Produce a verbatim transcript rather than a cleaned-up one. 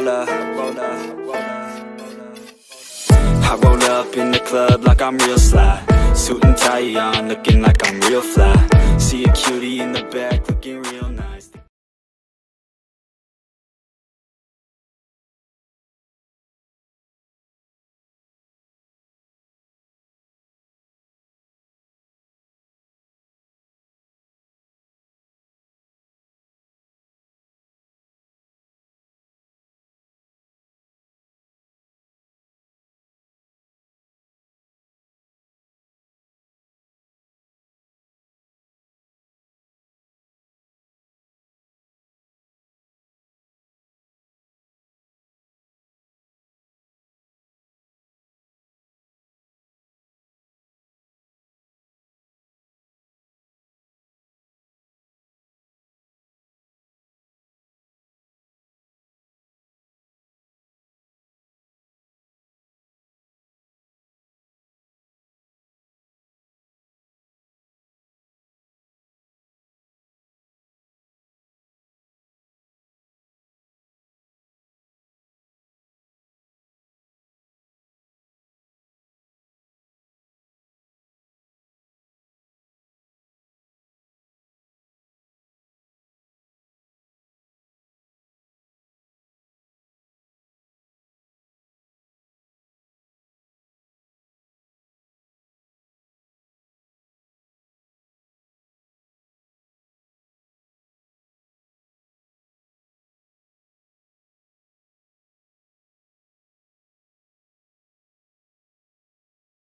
roll up, roll up, roll up. I roll up in the club like I'm real sly. Suit and tie on, looking like I'm real fly. See a cutie in the back looking real